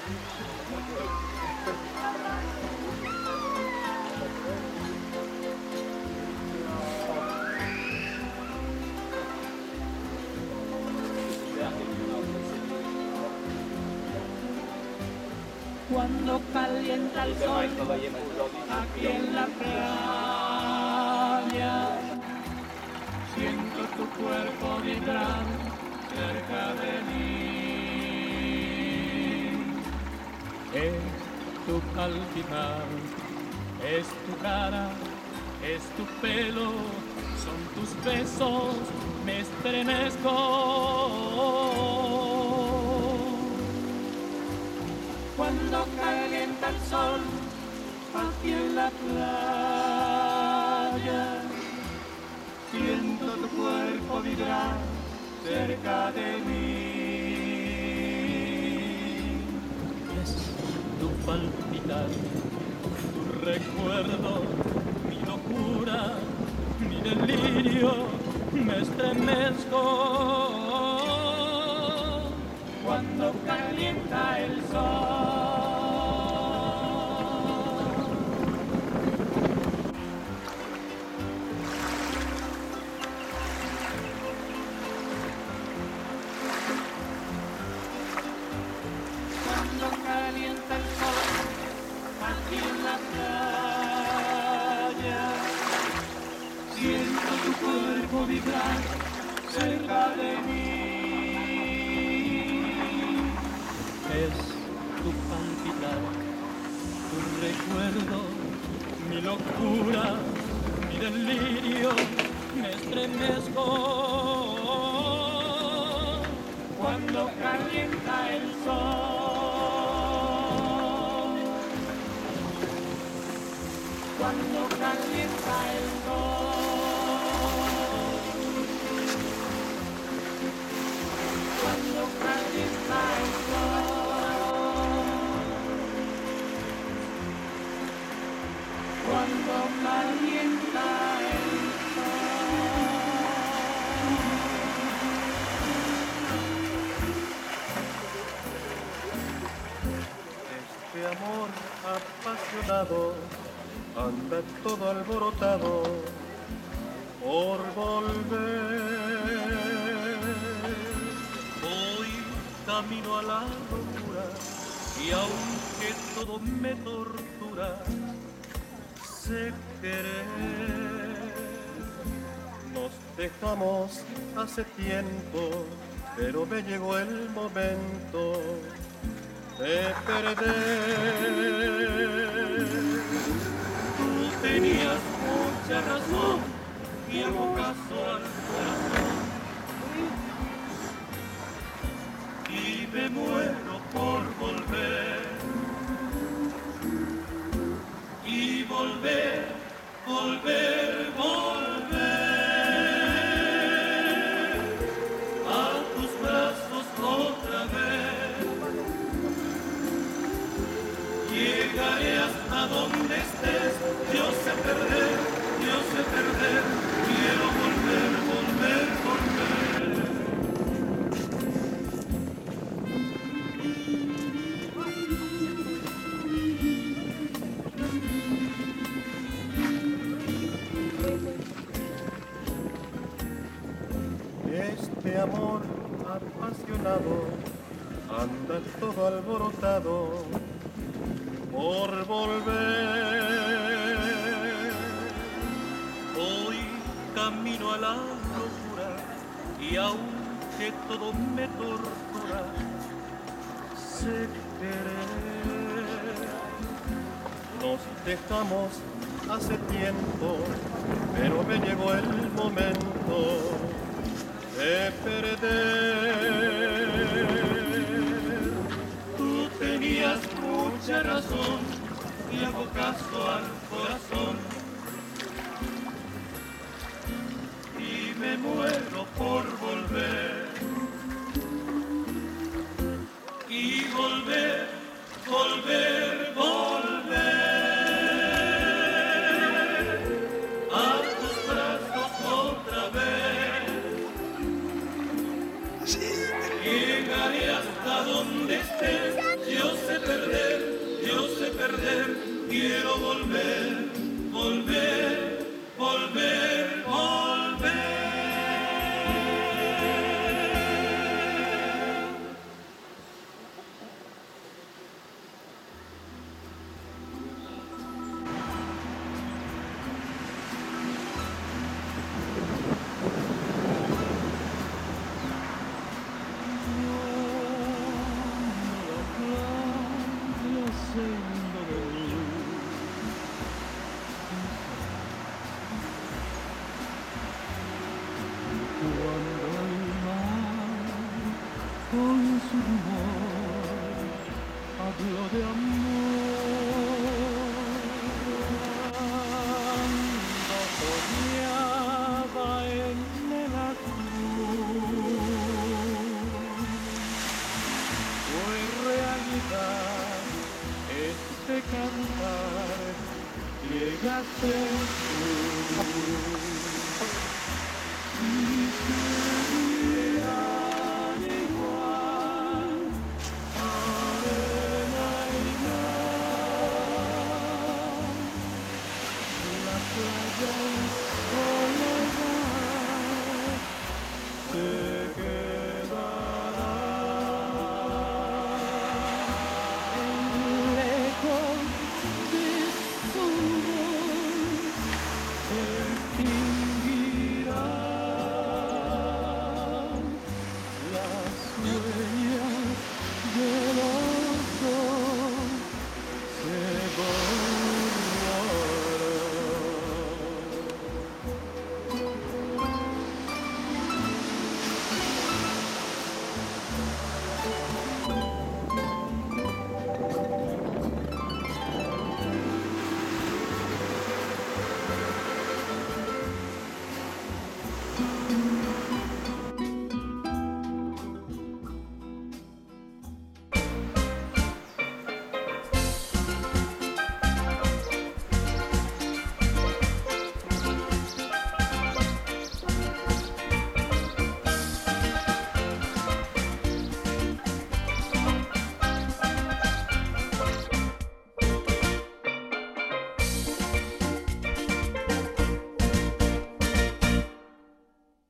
Cuando calienta el sol aquí en la playa, siento tu cuerpo vibrar cerca de mí. Es tu palpitar, es tu cara, es tu pelo, son tus besos, me estremezco. Cuando calienta el sol aquí en la playa, siento tu cuerpo vibrar cerca de mí. Es tu palpitar, tu recuerdo, mi locura, mi delirio, me estremezco. Cuando calienta el sol. Cuando calienta el sol aquí en la playa, siento tu cuerpo vibrar cerca de mí. Es tu palpitar, tu recuerdo, mi locura, mi delirio, me estremezco. Cuando calienta el sol, cuando calienta el sol, cuando calienta el sol, cuando calienta el Este amor apasionado anda todo alborotado por volver. Hoy camino a la locura y aunque todo me tortura, sé querer. Nos dejamos hace tiempo, pero me llegó el momento de perder. Tú tenías mucha razón y hago caso al corazón y me muero por volver y volver, volver, volver a tus brazos otra vez. Llegaré hasta donde estés, yo sé perder, quiero volver, volver, volver. Este amor apasionado anda todo alborotado por volver. Hoy camino a la locura y aunque todo me tortura, sé querer. Nos dejamos hace tiempo, pero me llegó el momento de perder. Tú tenías mucha razón y hago caso al corazón y me muero por volver y volver, volver, volver a tus brazos otra vez. Llegaré hasta donde estés, yo sé sendo de luz. Cuando el mar con su rumor habló de amor, cuando soñaba en el azul, fue realidad este cantar, llegaste tú.